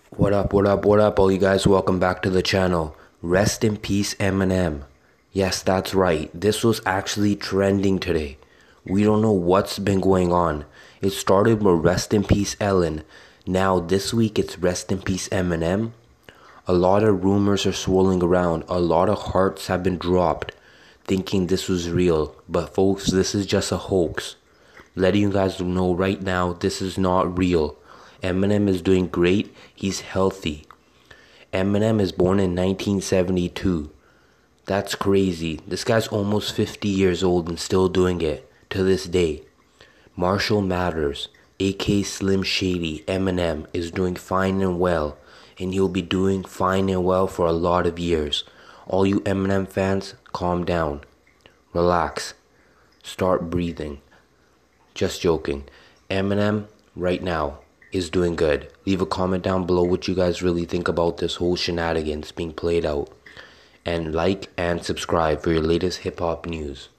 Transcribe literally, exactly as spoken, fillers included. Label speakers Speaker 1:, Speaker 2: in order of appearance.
Speaker 1: What up, what up, what up, all you guys? Welcome back to the channel. Rest in peace, Eminem. Yes, that's right. This was actually trending today. We don't know what's been going on. It started with Rest in Peace, Ellen. Now, this week, it's Rest in Peace, Eminem. A lot of rumors are swirling around. A lot of hearts have been dropped, thinking this was real. But folks, this is just a hoax. Letting you guys know right now, this is not real. Eminem is doing great. He's healthy. Eminem is born in nineteen seventy-two. That's crazy. This guy's almost fifty years old and still doing it to this day. Marshall Mathers, aka Slim Shady, Eminem, is doing fine and well, and he'll be doing fine and well for a lot of years. All you Eminem fans, calm down. Relax. Start breathing. Just joking. Eminem, right now, is doing good. Leave a comment down below what you guys really think about this whole shenanigans being played out. And like and subscribe for your latest hip hop news.